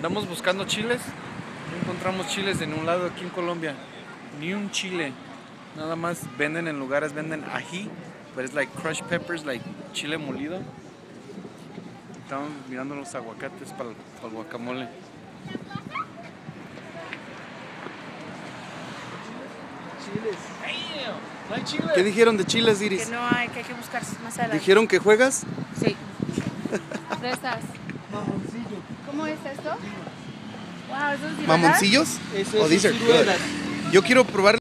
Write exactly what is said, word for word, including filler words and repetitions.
Andamos buscando chiles. No encontramos chiles en un lado aquí en Colombia. Ni un chile. Nada más venden en lugares, venden ají. Pero es like crushed peppers, like chile molido. Estamos mirando los aguacates para el, para el guacamole. Chiles. No hay chiles. ¿Qué dijeron de chiles, Iris? Que no hay, que hay que buscar más adelante. ¿Dijeron que juegas? Sí. Fresas. Mamoncillo. ¿Cómo es esto? Wow, ¿eso es de verdad? ¿Mamoncillos? Eso Oh, es these are good. ciruelas. Yo quiero probar